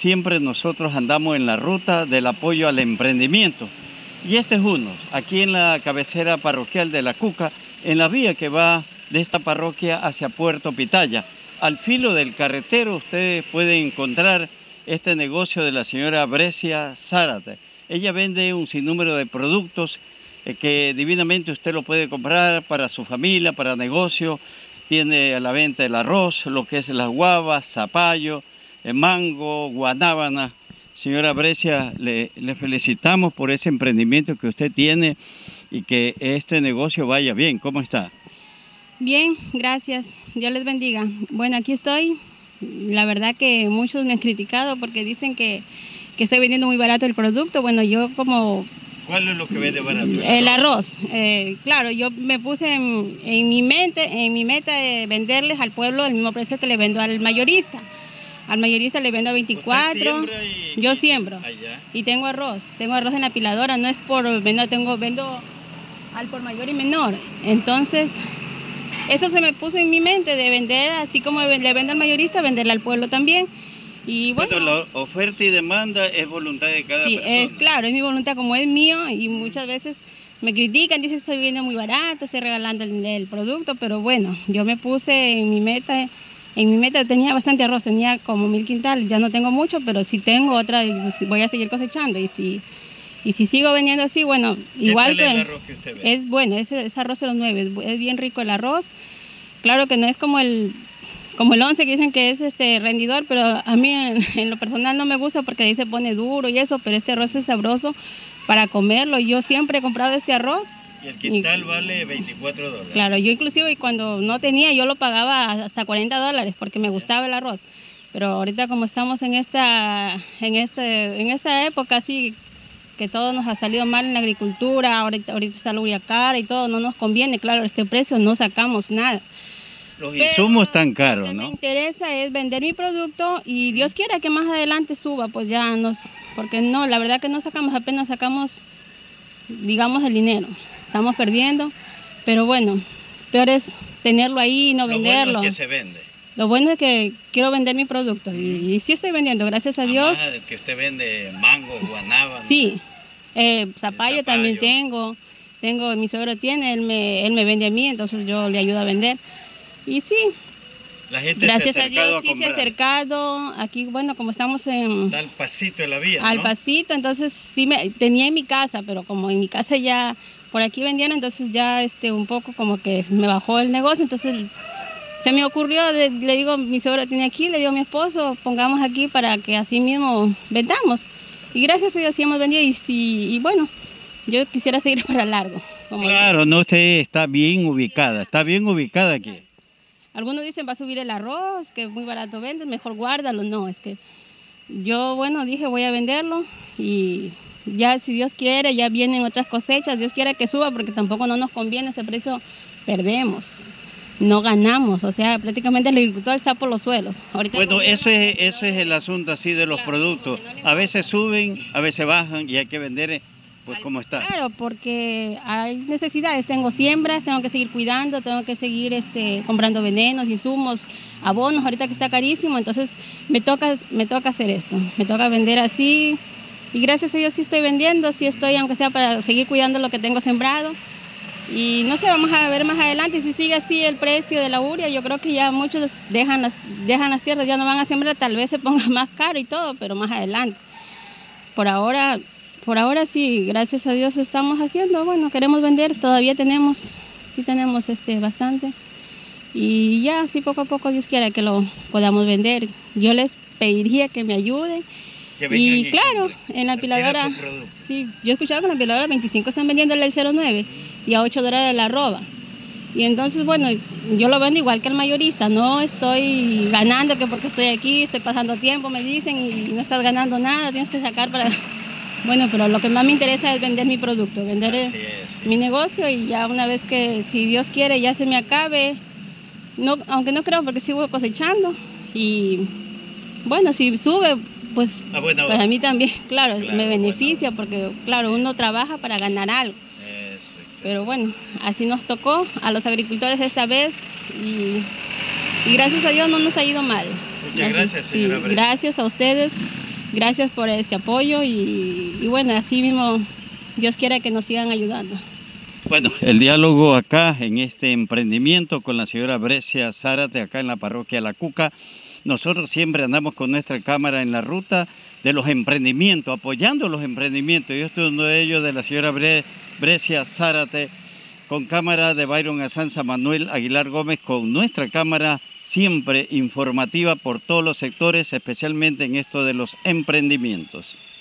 siempre nosotros andamos en la ruta del apoyo al emprendimiento. Y este es uno, aquí en la cabecera parroquial de La Cuca, en la vía que va de esta parroquia hacia Puerto Pitaya. Al filo del carretero ustedes pueden encontrar este negocio de la señora Brescia Zárate. Ella vende un sinnúmero de productos que divinamente usted lo puede comprar para su familia, para negocio. Tiene a la venta el arroz, lo que es las guavas, zapallo, mango, guanábana. Señora Brescia, le felicitamos por ese emprendimiento que usted tiene y que este negocio vaya bien. ¿Cómo está? Bien, gracias. Dios les bendiga. Bueno, aquí estoy. La verdad que muchos me han criticado porque dicen que estoy vendiendo muy barato el producto. Bueno, yo como... ¿Cuál es lo que vende barato? El arroz. Claro, yo me puse en mi meta de venderles al pueblo el mismo precio que le vendo al mayorista. Al mayorista le vendo a 24. Yo siembro. Allá. Y tengo arroz en la apiladora. No es por vendo al por mayor y menor. Entonces, eso se me puso en mi mente de vender, así como le vendo al mayorista, venderle al pueblo también. Y bueno, la oferta y demanda es voluntad de cada persona. Sí, es claro, es mi voluntad, como es mío, y muchas veces me critican, dicen que estoy vendiendo muy barato, estoy regalando el producto, pero bueno, yo me puse en mi meta tenía bastante arroz, tenía como 1000 quintales, ya no tengo mucho, pero si tengo otra, voy a seguir cosechando, y si sigo vendiendo así, bueno, igual que... ¿Qué tal el arroz que usted vende? Es bueno, es arroz 09, es bien rico el arroz, claro que no es como el 11 que dicen que es rendidor, pero a mí en lo personal no me gusta porque ahí se pone duro y eso, pero este arroz es sabroso para comerlo. Yo siempre he comprado este arroz. Y el quintal vale $24. Claro, yo inclusive cuando no tenía yo lo pagaba hasta $40 porque me gustaba el arroz. Pero ahorita como estamos en esta época así que todo nos ha salido mal en la agricultura, ahorita está la urea cara y todo, no nos conviene, claro, este precio no sacamos nada. Los insumos están caros, Lo que ¿no? me interesa es vender mi producto y Dios quiera que más adelante suba, pues ya porque no, la verdad que no sacamos, apenas sacamos, digamos, el dinero. Estamos perdiendo, pero bueno, peor es tenerlo ahí y no venderlo. Lo bueno es que se vende. Lo bueno es que quiero vender mi producto y sí estoy vendiendo, gracias a Dios. Que usted vende mango, guanábana. Sí, zapallo también tengo, mi suegro tiene, él me vende a mí, entonces yo le ayudo a vender. Y sí, la gente gracias se ha a Dios sí se ha acercado. Aquí, bueno, como estamos está al pasito de la vía, al ¿no? pasito, entonces sí tenía en mi casa, pero como en mi casa ya por aquí vendían, entonces ya un poco como que me bajó el negocio, entonces se me ocurrió, le digo, mi suegro tiene aquí, le digo a mi esposo, pongamos aquí para que así mismo vendamos. Y gracias a Dios sí hemos vendido y bueno, yo quisiera seguir para largo. Claro, no, usted está bien ubicada aquí. Algunos dicen va a subir el arroz, que muy barato vende, mejor guárdalo. No, es que yo, bueno, dije voy a venderlo y ya si Dios quiere, ya vienen otras cosechas, Dios quiere que suba porque tampoco no nos conviene ese precio, perdemos, no ganamos, o sea, prácticamente el agricultor está por los suelos. Ahorita bueno, eso es el asunto así de los productos, a veces suben, a veces bajan y hay que vender pues como está. Claro, porque hay necesidades, tengo siembras, tengo que seguir cuidando, tengo que seguir comprando venenos, insumos, abonos, ahorita que está carísimo, entonces me toca hacer esto, me toca vender así y gracias a Dios sí estoy vendiendo, sí estoy, aunque sea para seguir cuidando lo que tengo sembrado y no sé, vamos a ver más adelante si sigue así el precio de la urea, yo creo que ya muchos dejan las tierras, ya no van a sembrar, tal vez se ponga más caro y todo, pero más adelante. Por ahora sí, gracias a Dios estamos haciendo, bueno, queremos vender, todavía tenemos bastante. Y ya, así poco a poco Dios quiera que lo podamos vender. Yo les pediría que me ayuden. Y claro, en la apiladora, sí, yo he escuchado que en la apiladora 25 están vendiéndole el 09 y a $8 la arroba. Y entonces, bueno, yo lo vendo igual que el mayorista, no estoy ganando que porque estoy aquí, estoy pasando tiempo, me dicen, y no estás ganando nada, tienes que sacar para... Bueno, pero lo que más me interesa es vender mi producto, vender mi negocio y ya una vez que, si Dios quiere, ya se me acabe, no, aunque no creo porque sigo cosechando y bueno, si sube, pues para mí también, claro, me beneficia porque, claro, uno trabaja para ganar algo. Pero bueno, así nos tocó a los agricultores esta vez y gracias a Dios no nos ha ido mal. Muchas gracias, señora Brescia. Gracias a ustedes Gracias por este apoyo y bueno, así mismo Dios quiera que nos sigan ayudando. Bueno, el diálogo acá en este emprendimiento con la señora Brescia Zárate, acá en la parroquia La Cuca. Nosotros siempre andamos con nuestra cámara en la ruta de los emprendimientos, apoyando los emprendimientos. Yo estoy uno de ellos, de la señora Brescia Zárate, con cámara de Byron Azanza Manuel Aguilar Gómez, con nuestra cámara siempre informativa por todos los sectores, especialmente en esto de los emprendimientos.